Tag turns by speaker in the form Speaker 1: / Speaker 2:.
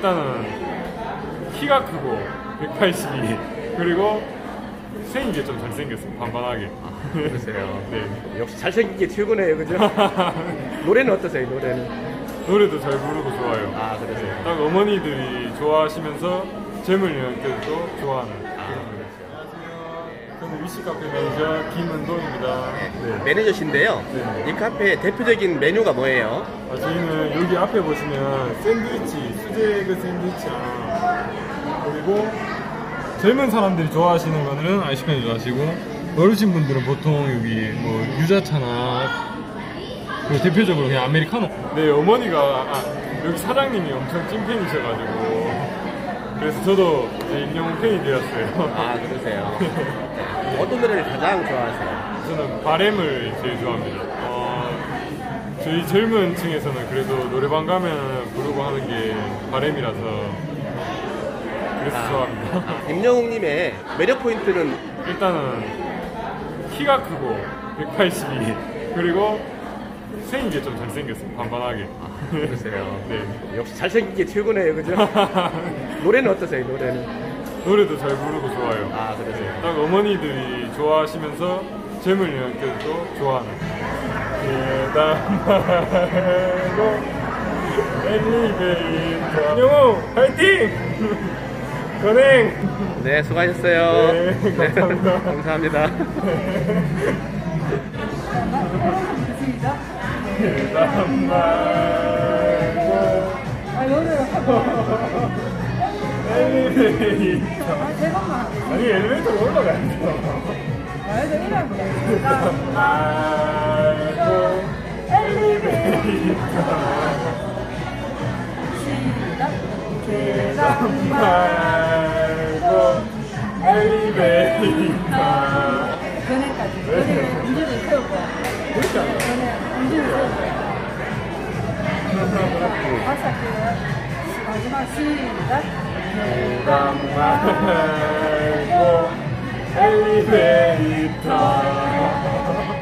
Speaker 1: 일단은 키가 크고 182 그리고 생긴 게 좀 잘생겼어요. 반반하게.
Speaker 2: 그러세요.
Speaker 1: 네.
Speaker 2: 역시 잘생긴 게 최고네요, 그죠? 노래는 어떠세요, 노래는?
Speaker 1: 노래도 잘 부르고 좋아요.
Speaker 2: 아, 그러세요.
Speaker 1: 딱 어머니들이 좋아하시면서 젊은 연령대도 좋아하는 그런 노래. 안녕하세요. 저는 위시카페 매니저 김은동입니다. 네.
Speaker 2: 매니저신데요.
Speaker 1: 네.
Speaker 2: 이 카페의 대표적인 메뉴가 뭐예요?
Speaker 1: 저희는 여기 앞에 보시면 샌드위치, 수제그 샌드위치랑 그리고 젊은 사람들이 좋아하시는 거는 아이스크림 좋아하시고 어르신 분들은 보통 여기 뭐 유자차나 그리고 대표적으로 그냥 아메리카노. 네, 어머니가 여기 사장님이 엄청 찐팬이셔가지고 그래서 저도 임영웅 팬이 되었어요.
Speaker 2: 아, 그러세요. 어떤 노래를 가장 좋아하세요?
Speaker 1: 저는 바램을 제일 좋아합니다. 저희 젊은 층에서는 그래도 노래방 가면 부르고 하는 게 바램이라서 그래서 좋아합니다.
Speaker 2: 임영웅님의 매력 포인트는?
Speaker 1: 일단은 키가 크고 182 그리고 생긴 게 좀 잘생겼어요. 반반하게.
Speaker 2: 그러세요.
Speaker 1: 네.
Speaker 2: 역시 잘생긴 게 최고네요, 그죠? 노래는 어떠세요, 노래는?
Speaker 1: 노래도 잘 부르고 좋아요.
Speaker 2: 아, 그러세요.
Speaker 1: 딱 어머니들이 좋아하시면서 젊은 연령대도 좋아하는 계단 말고 엘리베이터. 영웅 화이팅! 건행!
Speaker 2: 네, 수고하셨어요.
Speaker 1: 네, 감사합니다.
Speaker 2: 감사합니다.
Speaker 1: 계단 말고 엘리베이터. 아니 엘리베이터로 올라가야죠. 계단 말고 엘리베이터. 계단 말고 엘리베이터.
Speaker 3: 전에까지 운전을 세우고
Speaker 1: 그렇지 않아요?
Speaker 3: 전에 운전을 세우고 아싸 마지막 시작.
Speaker 1: 계단 말고 엘리베이터.